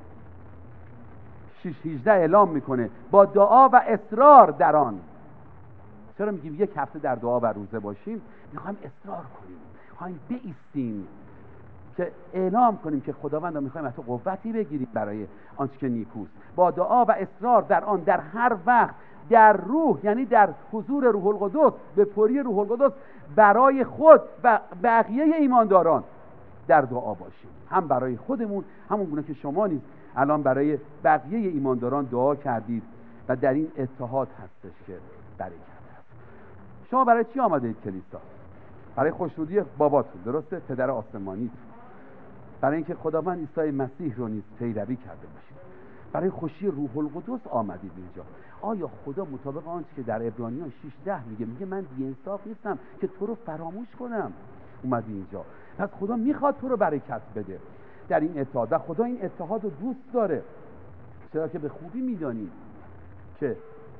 شش هجده اعلام میکنه با دعا و اصرار در آن. چرا میگیم یک هفته در دعا و روزه باشیم؟ میخوایم اصرار کنیم، میخوایم بایستیم که اعلام کنیم که خداوند میخوایم از تو قوتی بگیریم برای آنچه که نیکوست. با دعا و اصرار در آن در هر وقت در روح، یعنی در حضور روح القدس، به پری روح القدس برای خود و بقیه ایمانداران در دعا باشیم، هم برای خودمون همون گونه که شما نیز الان برای بقیه ایمانداران دعا کردید و در این اتحاد هستش که برکت هست. شما برای چی آمدید کلیسا؟ برای خوشنودی باباتون، درسته؟ پدر آسمانی، برای اینکه خداوند عیسی مسیح رو نیز پیروی کرده باشید، برای خوشی روح القدس آمدید اینجا. آیا خدا مطابق آنچه که در عبرانیان شش ده میگه میگه من بی‌انصاف نیستم که تو رو فراموش کنم، اومدی اینجا، پس خدا میخواد تو رو برکت بده در این اتحاد و خدا این اتحاد رو دوست داره، چرا که به خوبی میدانیم که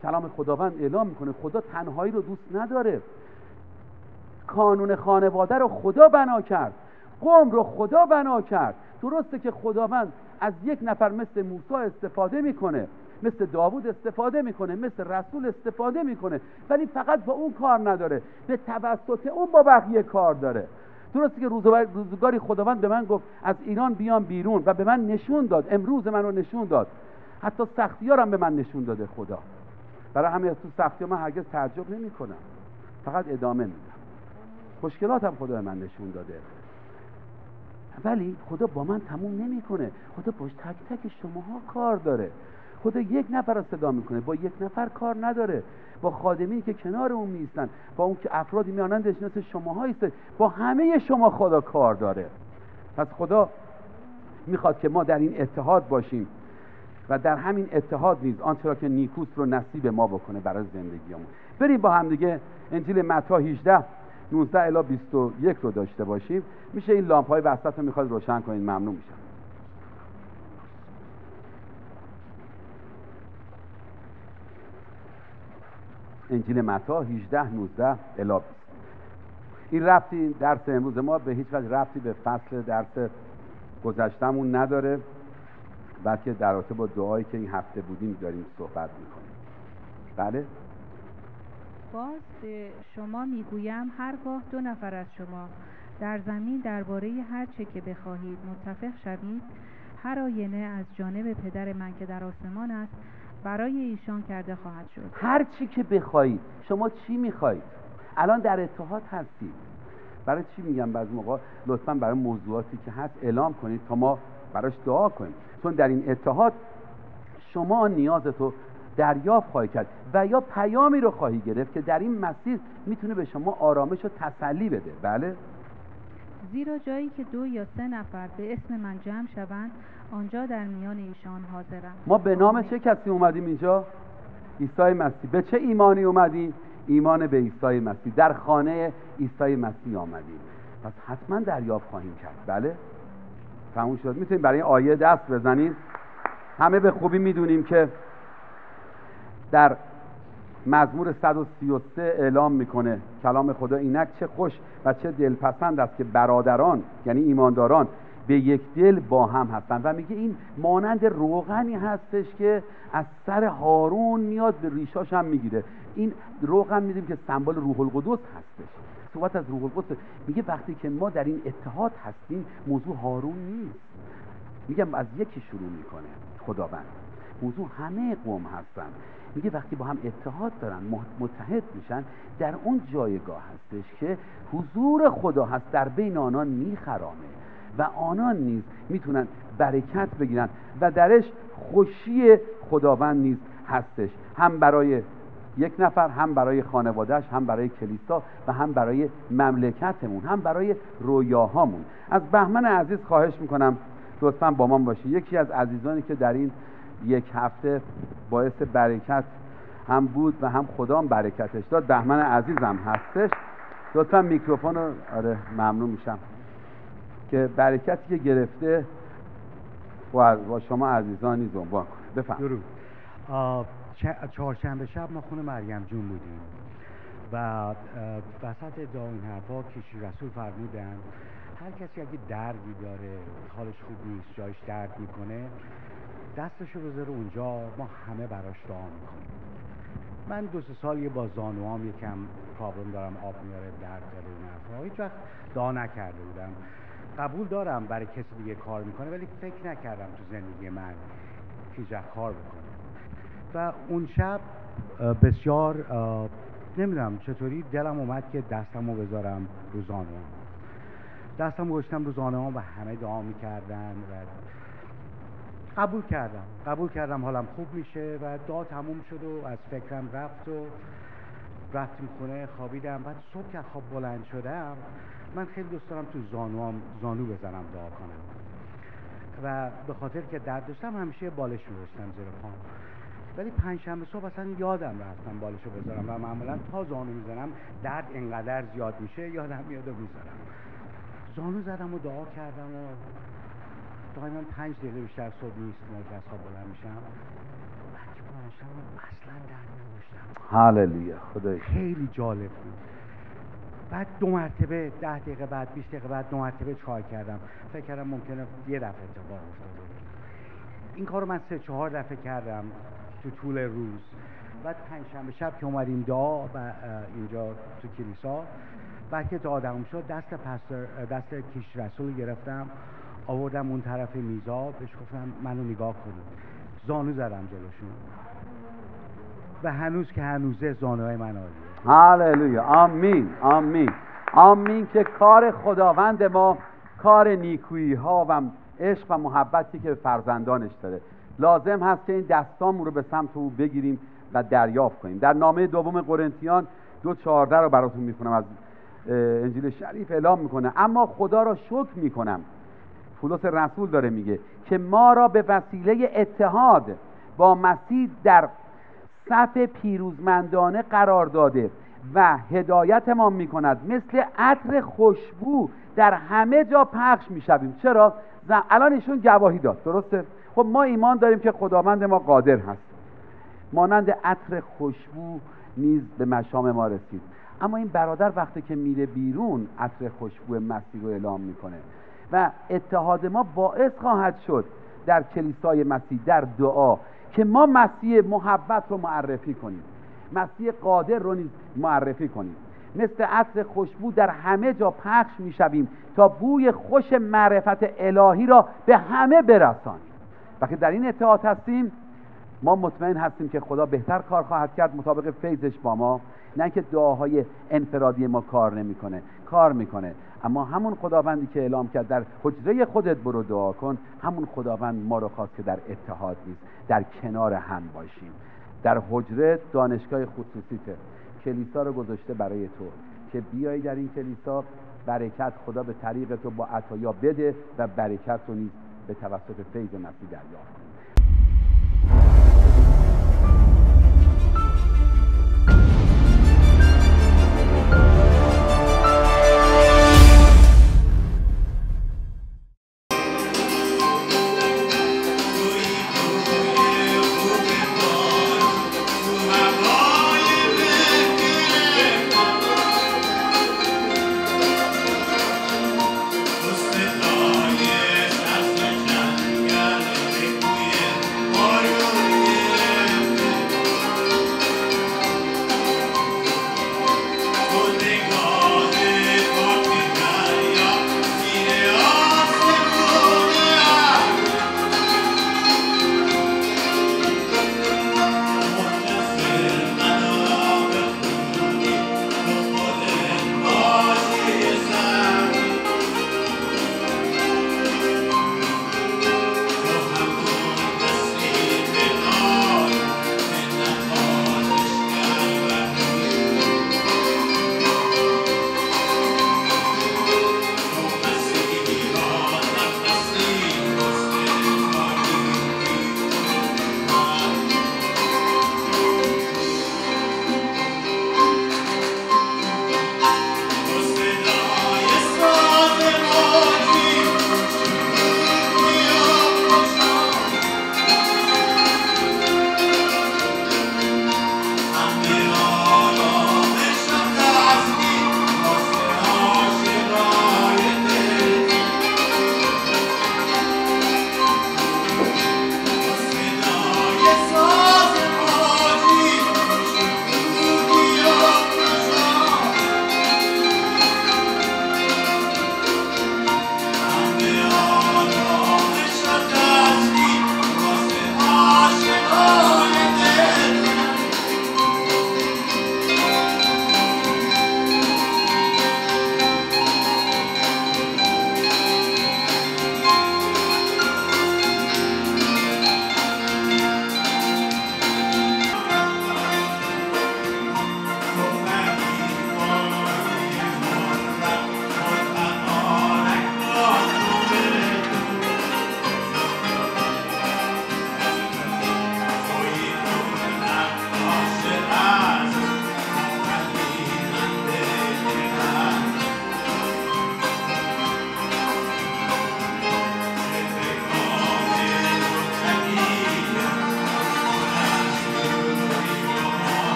کلام خداوند اعلام میکنه خدا تنهایی رو دوست نداره. کانون خانواده رو خدا بنا کرد، قوم رو خدا بنا کرد. درسته که خداوند از یک نفر مثل موسی استفاده میکنه، مثل داوود استفاده میکنه، مثل رسول استفاده میکنه، ولی فقط با اون کار نداره، به توسط اون با بقیه کار داره. درسته که روزگاری خداوند به من گفت از ایران بیام بیرون و به من نشون داد، امروز من رو نشون داد، حتی سختیارم به من نشون داده خدا. برای همین از تو سختیار من هرگز تعجب نمی کنم، فقط ادامه میدم. مشکلاتم خدا به من نشون داده، ولی خدا با من تموم نمیکنه. خدا با تک تک شماها کار داره. خدا یک نفر رو صدا میکنه، با یک نفر کار نداره. با خادمینی که کنار اون میستن، با اون که افرادی میانندش مثل شماها ایسته، با همه شما خدا کار داره. پس خدا میخواد که ما در این اتحاد باشیم و در همین اتحاد نیز آنچه را که نیکوست رو نصیب ما بکنه برای زندگیمون. بریم با هم دیگه انجیل متی هجده نوزده الی بیست و یک رو داشته باشیم. میشه این لامپ های وسط رو میخواد روشن کنید؟ ممنون میشم. انجیل متی هجده نوزده الی بیست. این ربطی درس امروز ما به هیچ وجه ربطی به فصل درس گذشتمون نداره، بلکه در رابطه با دعایی که این هفته بودیم داریم صحبت میکنیم. بله؟ باز به شما میگویم هرگاه دو نفر از شما در زمین درباره هر چه که بخواهید متفق شوید، هر آینه از جانب پدر من که در آسمان است برای ایشان کرده خواهد شد. هر چی که بخواهید. شما چی میخواهید؟ الان در اتحاد هستید. برای چی میگم بعضی موقع لطفاً برای موضوعاتی که هست اعلام کنید تا ما براش دعا کنیم، چون در این اتحاد شما نیازتو دریافت خواهی کرد و یا پیامی رو خواهی گرفت که در این مسیر میتونه به شما آرامش و تسلی بده. بله؟ زیرا جایی که دو یا سه نفر به اسم من جمع شوند آنجا در میان ایشان حاضرم. ما به نام چه کسی اومدیم اینجا؟ عیسی مسیح. به چه ایمانی اومدیم؟ ایمان به عیسی مسیح. در خانه عیسی مسیح آمدیم، پس حتما دریافت خواهیم کرد. بله؟ تموم شد. میتونیم برای آیه دست بزنید. همه به خوبی میدونیم که در مزمور صد و سی و سه اعلام میکنه کلام خدا اینک چه خوش و چه دلپسند است که برادران یعنی ایمانداران به یک دل با هم هستند، و میگه این مانند روغنی هستش که از سر هارون میاد به ریشاش هم میگیره. این روغن میدیم که سمبل روح القدس هستش. صحبت از روح القدس. میگه وقتی که ما در این اتحاد هستیم موضوع هارون نیست، میگم از یکی شروع میکنه خداوند، موضوع همه قوم هستن. میگه وقتی با هم اتحاد دارن متحد میشن، در اون جایگاه هستش که حضور خدا هست در بین آنان میخرامه و آنان نیز میتونن برکت بگیرن و درش خوشی خداوند نیز هستش، هم برای یک نفر، هم برای خانوادهش، هم برای کلیسا و هم برای مملکتمون، هم برای رویاهامون. از بهمن عزیز خواهش میکنم لطفاً با من باشی. یکی از عزیزانی که در این یک هفته باعث برکت هم بود و هم خدا هم برکتش داد، بهمن عزیزم هستش. لطفاً میکروفون رو آره ممنون میشم که برکتی که گرفته با, با شما عزیزان نیز عنوان کنه. بفهم. درود. چهارشنبه شب ما خونه مریم جون بودیم و وسط ادعا این حرفا کشی رسول فرمودن هر کسی اگه دردی داره، حالش خوب نیست، جایش درد میکنه، دستشو بذاره اونجا، ما همه براش دعا میکنیم. من دو سه سالی با زانوام یکم پرابلم دارم، آب میاره، درد داره، این حرفا هیچ وقت دعا نکرده بودم. قبول دارم برای کسی دیگه کار میکنه، ولی فکر نکردم تو زندگی من هیچ وقت کار بکنه. و اون شب بسیار نمیدونم چطوری دلم اومد که دستمو بذارم رو زانوام. دستمو گذاشتم رو زانوام و همه دعا میکردن و قبول کردم قبول کردم حالم خوب میشه و دعا تموم شد و از فکرم رفت و رفتیم خونه خوابیدم. بعد صبح که خواب بلند شدم من خیلی دوست دارم تو زانوام زانو بزنم دعا کنم و به خاطر که درد داشتم همیشه بالش می‌ذاشتم زیر پام، ولی پنجشنبه صبح اصلا یادم رفتم بالشو بذارم و معمولا تا زانو میزنم درد اینقدر زیاد میشه یادم میاد و میذارم. زانو زدم و دعا کردم و دائما پنج دقیقه بیشتر صبح نیست که از خواب بلند میشم. بعد که بلند داشتم اصلا درک نداشتم. هاللویا. خدای خیلی جالب بود. بعد دو مرتبه ده دقیقه بعد بیست دقیقه بعد دو مرتبه ترای کردم. فکر کردم ممکنه یه دفعه اتفاق افتاده. این کارو من سه چهار دفعه کردم تو طول روز. بعد پنجشنبه شب که اومدیم دعا و اینجا تو کلیسا، بعد که دعا تموم شد دست پستر دست کیش رسول گرفتم آوردم اون طرف میزا، بهش گفتم منو نگاه کنید. زانو زدم جلوشون و هنوز که هنوزه زانوهای من عالیه. هاللویا. آمین آمین آمین. که کار خداوند ما کار نیکویی ها و عشق و محبتی که به فرزندانش داره، لازم هست که این دستامون رو به سمت او بگیریم و دریافت کنیم. در نامه دوم قرنتیان دو چهارده رو براتون میخونم، از انجیل شریف اعلام میکنه: اما خدا را شکر میکنم، پولس رسول داره میگه، که ما را به وسیله اتحاد با مسیح در صف پیروزمندانه قرار داده و هدایت ما میکند مثل عطر خوشبو در همه جا پخش میشویم. چرا؟ الان ایشون گواهی داد، درسته؟ خب ما ایمان داریم که خداوند ما قادر هست، مانند عطر خوشبو نیز به مشام ما رسید. اما این برادر وقتی که میره بیرون عطر خوشبو مسیح رو اعلام میکنه و اتحاد ما باعث خواهد شد در کلیسای مسیح در دعا که ما مسیح محبت رو معرفی کنیم، مسیح قادر رو نیز معرفی کنیم، مثل عطر خوشبو در همه جا پخش میشویم تا بوی خوش معرفت الهی را به همه برسانیم. وقتی در این اتحاد هستیم ما مطمئن هستیم که خدا بهتر کار خواهد کرد مطابق فیضش با ما، نه که دعاهای انفرادی ما کار نمیکنه، کار میکنه. اما همون خداوندی که اعلام کرد در حجره خودت برو دعا کن، همون خداوند ما رو خواست که در اتحاد نیست، در کنار هم باشیم. در حجره دانشگاه خصوصیته، کلیسا رو گذاشته برای تو که بیایی در این کلیسا، برکت خدا به طریق تو با عطایا بده و برکت رو نیز به توسط فیض مسیح دریافت کنی.